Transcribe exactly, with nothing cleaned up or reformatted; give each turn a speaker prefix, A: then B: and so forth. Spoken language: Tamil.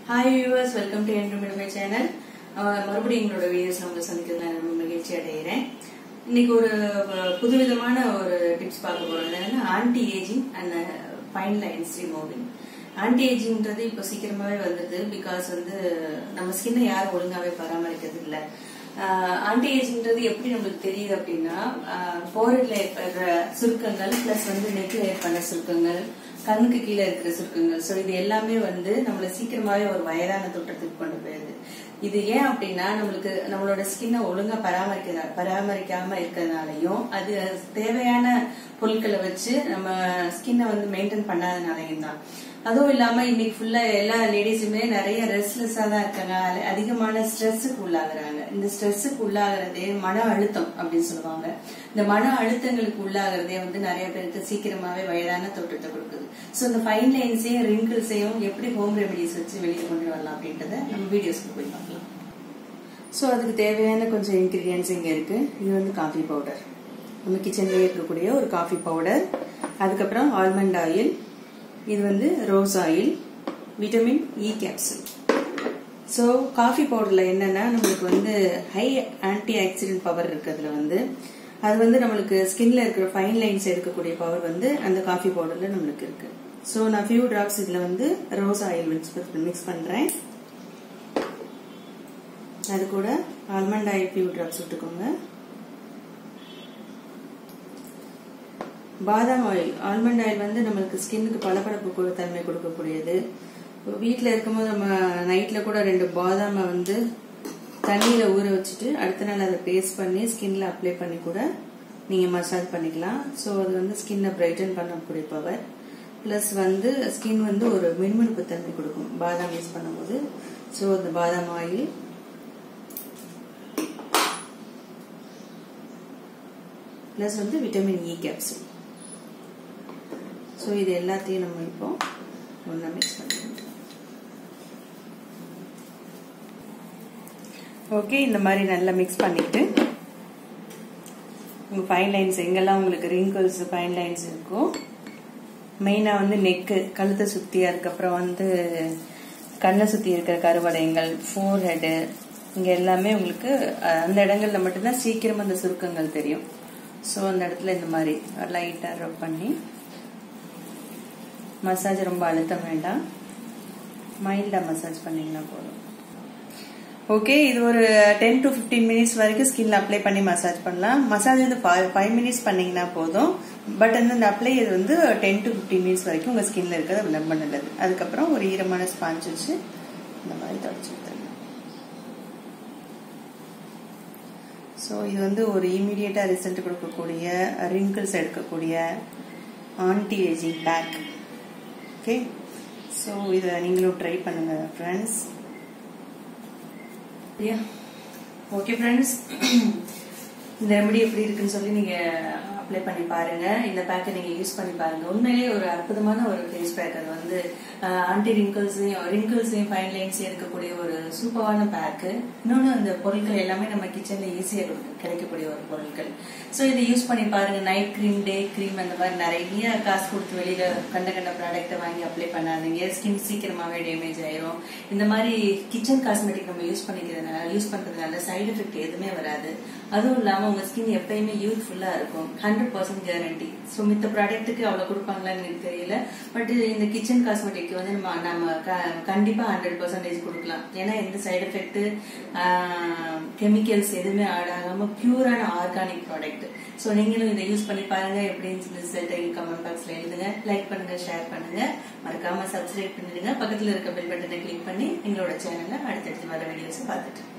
A: Hi viewers, welcome to my channel. மறுபடியும் எங்களோட வீடியோஸ் நம்ம சந்திக்கிறதுல ரொம்ப மகிழ்ச்சி அடைகிறேன். இன்னைக்கு ஒரு புதுவிதமான ஒரு டிப்ஸ் பார்க்க போறோம். என்னன்னா anti ageing and fine lines removing. Anti ஏஜிங்ன்றது இப்போ சீக்கிரமாவே வந்துருது. பிகாஸ் வந்து நம்ம ஸ்கின்னை யாரும் ஒழுங்காவே பராமரிக்கிறது இல்லை. ஆன்டி ஏஜிங்ன்றது எப்படி நம்மளுக்கு தெரியுது அப்படின்னா, ஃபோர்ஹெட்ல ஏற்படுற சுருக்கங்கள் பிளஸ் வந்து நெக்ல ஏற்படுற சுருக்கங்கள், கண்ணுக்கு கீழே இருக்கிற சுருக்கங்கள். சோ இது எல்லாமே வந்து நம்மள சீக்கிரமாவே ஒரு வயதான தோற்றத்துக்கு கொண்டு போயிருது. இது ஏன் அப்படின்னா, நம்மளுக்கு நம்மளோட ஸ்கின்னை ஒழுங்கா பராமரிக்க பராமரிக்காம இருக்கிறதுனாலையும், அது தேவையான பொருட்களை வச்சு நம்ம ஸ்கின்னை வந்து மெயின்டைன் பண்ணாதனாலையும் தான். அதுவும் இல்லாம இன்னைக்கு ஃபுல்லா எல்லா லேடிஸுமே நிறைய ரெஸ்ட்லெஸ்ஸா தான் இருக்காங்க. அதிகமான ஸ்ட்ரெஸ்ஸுக்கு உள்ளாகுறாங்க. இந்த ஸ்ட்ரெஸ்ஸுக்கு உள்ளாகிறதே மன அழுத்தம் அப்படின்னு சொல்லுவாங்க. இந்த மன அழுத்தங்களுக்கு உள்ளாகிறதே வந்து நிறைய பேருக்கு சீக்கிரமாவே வயதான தோற்றத்தை கொடுக்குது. சோ இந்த ஃபைன் லைன்ஸையும் ரிங்கிள்ஸையும் எப்படி ஹோம் ரெமெடிஸ் வச்சு வெளியே கொண்டு வரலாம் அப்படின்றத நம்ம வீடியோஸ்க்கு போய் பார்க்கலாம். சோ அதுக்கு தேவையான கொஞ்சம் இன்கிரீடியன்ஸ் இங்க இருக்கு. இது வந்து காஃபி பவுடர், நம்ம கிச்சன்லயே இருக்கக்கூடிய ஒரு காஃபி பவுடர். அதுக்கப்புறம் ஆல்மண்ட் ஆயில், இது வந்து rose oil, vitamin E capsule. So coffee பவுடர்ல என்னன்னா, நம்மளுக்கு வந்து ஹை ஆன்டி ஆக்சிடென்ட் பவர் இருக்கிறதுல வந்து அது வந்து நம்மளுக்கு ஸ்கின்ல இருக்கிற ஃபைன் லைன்ஸ் எடுக்கக்கூடிய பவர் வந்து அந்த காஃபி பவுடர்ல நம்மளுக்கு இருக்கு. ஸோ நான் ஃபியூ டிராப்ஸ் இதுல வந்து ரோஸ் ஆயில் மிக்ஸ் பண்றேன். அது கூட ஆல்மண்ட் ஆயில் ஃபியூ டிராப்ஸ் விட்டுக்கோங்க. பாதாம் ஆயில், ஆல்மண்ட் ஆயில் வந்து நம்மளுக்கு ஸ்கின்னுக்கு பளபளப்பு தன்மை கொடுக்கக்கூடியது. வீட்டில் இருக்கும்போது நம்ம நைட்ல கூட ரெண்டு பாதாமை வந்து தண்ணியில ஊற வச்சுட்டு அடுத்த நாள் அதை பேஸ்ட் பண்ணி ஸ்கின்ல அப்ளை பண்ணி கூட நீங்க மசாஜ் பண்ணிக்கலாம். ஸோ அது வந்து ஸ்கின்னை பிரைட்டன் பண்ணக்கூடிய பவர். பிளஸ் வந்து ஸ்கின் வந்து ஒரு மினுமினுப்பு தன்மை கொடுக்கும் பாதாம் யூஸ் பண்ணும்போது. ஸோ அந்த பாதாம் ஆயில் பிளஸ் வந்து விட்டமின் இ கேப்சூல். ஸோ இது எல்லாத்தையும் நம்ம இப்போ ஒன்றா மிக்ஸ் பண்ணிக்கலாம். ஓகே, இந்த மாதிரி நல்லா மிக்ஸ் பண்ணிட்டு உங்க ஃபைன் லைன்ஸ் எங்கெல்லாம் உங்களுக்கு ரிங்கிள்ஸ் ஃபைன் லைன்ஸ் இருக்கும், மெயினா வந்து நெக்கு, கழுத்தை சுத்தி, அதுக்கப்புறம் வந்து கண்ணை சுத்தி இருக்கிற கருவளையங்கள், ஃபோர் ஹெடு, இங்க எல்லாமே உங்களுக்கு அந்த இடங்கள்ல மட்டும்தான் சீக்கிரமா அந்த சுருக்கங்கள் தெரியும். ஸோ அந்த இடத்துல இந்த மாதிரி லைட்டா ரப் பண்ணி மசாஜ், ரொம்ப அழுத்தம் வேண்டாம், மைல்டா மசாஜ் பண்ணீங்கன்னா போதும். ஓகே, இது ஒரு டென் டு பிப்டீன் மினிட்ஸ் வரைக்கும் ஸ்கின்ல அப்ளை பண்ணி மசாஜ் பண்ணலாம். மசாஜ் வந்து ஃபைவ் மினிட்ஸ் பண்ணீங்கன்னா போதும். பட் வந்து இந்த அப்ளை இது வந்து டென் டு பிப்டீன் மினிட்ஸ் வரைக்கும் உங்க ஸ்கின்ல இருக்கிறது ரொம்ப நல்லது. அதுக்கப்புறம் ஒரு ஈரமான ஸ்பாஞ்ச் வச்சு இந்த மாதிரி தொடச்சு விட்டுருங்க. ஸோ இது வந்து ஒரு இமீடியட்டா ரிசல்ட் கொடுக்கக்கூடிய, ரிங்கிள்ஸ் எடுக்கக்கூடிய anti ageing pack. Okay, so இதை நீங்களும் ட்ரை பண்ணுங்க ஃப்ரெண்ட்ஸ். ஓகே ஃப்ரெண்ட்ஸ், இந்த ரெமடி எப்படி இருக்குன்னு சொல்லி நீங்க அப்ளை பண்ணி பாருங்க. இந்த பேக்கை நீங்க யூஸ் பண்ணி பாருங்க. உண்மையிலேயே ஒரு அற்புதமான ஒரு ஃபேஸ் பேக். அது வந்து ஆன்டி ரிங்கிள்ஸையும் ரிங்கிள்ஸையும் ஃபைன் லைன்ஸையும் இருக்கக்கூடிய ஒரு சூப்பரான பேக்கு. இன்னொன்னு அந்த பொருட்கள் எல்லாமே நம்ம கிச்சன்ல ஈஸியா கிடைக்கக்கூடிய ஒரு பொருட்கள். ஸோ இதை யூஸ் பண்ணி பாருங்க. நைட் கிரீம், டே கிரீம், அந்த மாதிரி நிறைய காசு கொடுத்து வெளியில கண்ட கண்ட ப்ராடக்ட்டை வாங்கி அப்ளை பண்ணாதீங்க. ஸ்கின் சீக்கிரமாவே டேமேஜ் ஆயிரும். இந்த மாதிரி கிச்சன் காஸ்மெட்டிக் நம்ம யூஸ் பண்ணிக்கிறதுனால யூஸ் பண்றதுனால சைடு எஃபெக்ட் எதுவுமே வராது. அதுவும் இல்லாம உங்க ஸ்கின் எப்பயுமே யூத்ஃபுல்லா இருக்கும். Hundred percent guarantee. ஸோ மித்த ப்ராடக்ட்டுக்கு அவ்வளவு கொடுப்பாங்களான்னு எனக்கு தெரியல. பட் இந்த கிச்சன் காஸ்மெட்டிக் வந்து நம்ம நம்ம கண்டிப்பா ஹண்ட்ரட் பர்சன்டேஜ் கொடுக்கலாம். ஏன்னா எந்த சைடு எஃபெக்ட், கெமிக்கல்ஸ் எதுவுமே ஆட் ஆகாம பியூரான ஆர்கானிக் ப்ராடக்ட். ஸோ நீங்களும் இதை யூஸ் பண்ணி பாருங்க. எப்படின்னு ரிசல்ட்டை கமெண்ட் பாக்ஸ்ல எழுதுங்க. லைக் பண்ணுங்க, ஷேர் பண்ணுங்க, மறக்காம சப்ஸ்கிரைப் பண்ணிடுங்க. பக்கத்துல இருக்க பெல் பட்டனை கிளிக் பண்ணி எங்களோட சேனல்ல அடுத்தடுத்து வர வீடியோஸ் பார்த்துட்டு